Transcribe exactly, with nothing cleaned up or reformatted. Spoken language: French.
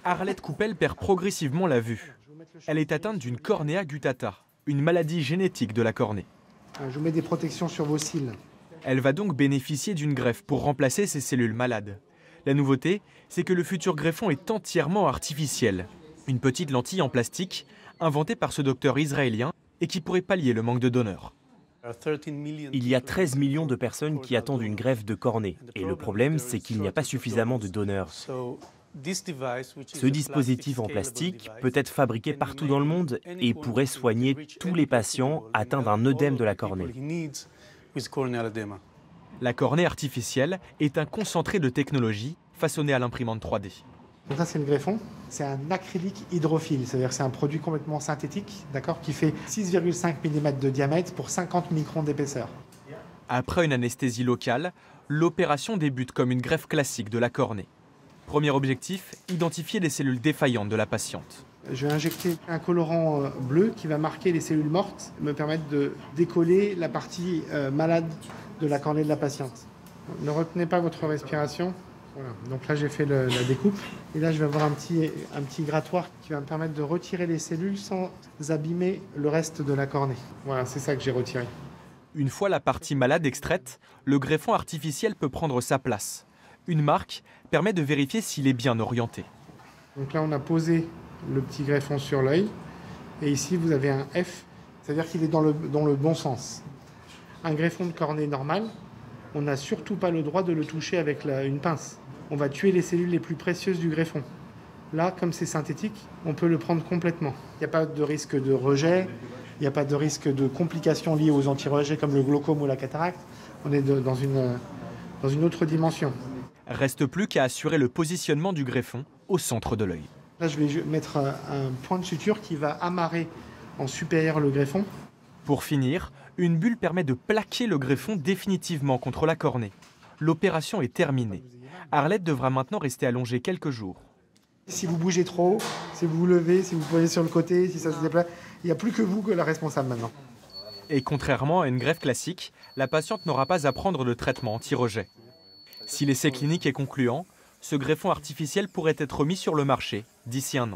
Arlette Coupel perd progressivement la vue. Elle est atteinte d'une cornea guttata, une maladie génétique de la cornée. Je vous mets des protections sur vos cils. Elle va donc bénéficier d'une greffe pour remplacer ses cellules malades. La nouveauté, c'est que le futur greffon est entièrement artificiel. Une petite lentille en plastique, inventée par ce docteur israélien et qui pourrait pallier le manque de donneurs. Il y a treize millions de personnes qui attendent une greffe de cornée. Et le problème, c'est qu'il n'y a pas suffisamment de donneurs. Ce dispositif en plastique peut être fabriqué partout dans le monde et pourrait soigner tous les patients atteints d'un œdème de la cornée. La cornée artificielle est un concentré de technologie façonné à l'imprimante trois D. Donc ça, c'est le greffon. C'est un acrylique hydrophile, c'est-à-dire que c'est un produit complètement synthétique, d'accord, qui fait six virgule cinq millimètres de diamètre pour cinquante microns d'épaisseur. Après une anesthésie locale, l'opération débute comme une greffe classique de la cornée. Premier objectif, identifier les cellules défaillantes de la patiente. Je vais injecter un colorant bleu qui va marquer les cellules mortes, me permettre de décoller la partie malade de la cornée de la patiente. Ne retenez pas votre respiration. Voilà. Donc là, j'ai fait le, la découpe. Et là, je vais avoir un petit, un petit grattoir qui va me permettre de retirer les cellules sans abîmer le reste de la cornée. Voilà, c'est ça que j'ai retiré. Une fois la partie malade extraite, le greffon artificiel peut prendre sa place. Une marque permet de vérifier s'il est bien orienté. Donc là, on a posé le petit greffon sur l'œil. Et ici, vous avez un F, c'est-à-dire qu'il est dans le, dans le bon sens. Un greffon de cornée normal, on n'a surtout pas le droit de le toucher avec la, une pince. On va tuer les cellules les plus précieuses du greffon. Là, comme c'est synthétique, on peut le prendre complètement. Il n'y a pas de risque de rejet, il n'y a pas de risque de complications liées aux anti-rejets comme le glaucome ou la cataracte. On est de, dans, une, dans une autre dimension. Reste plus qu'à assurer le positionnement du greffon au centre de l'œil. Là, je vais mettre un point de suture qui va amarrer en supérieur le greffon. Pour finir, une bulle permet de plaquer le greffon définitivement contre la cornée. L'opération est terminée. Arlette devra maintenant rester allongée quelques jours. Si vous bougez trop, si vous vous levez, si vous posez sur le côté, si ça se déplace, il n'y a plus que vous que la responsable maintenant. Et contrairement à une greffe classique, la patiente n'aura pas à prendre de traitement anti-rejet. Si l'essai clinique est concluant, ce greffon artificiel pourrait être mis sur le marché d'ici un an.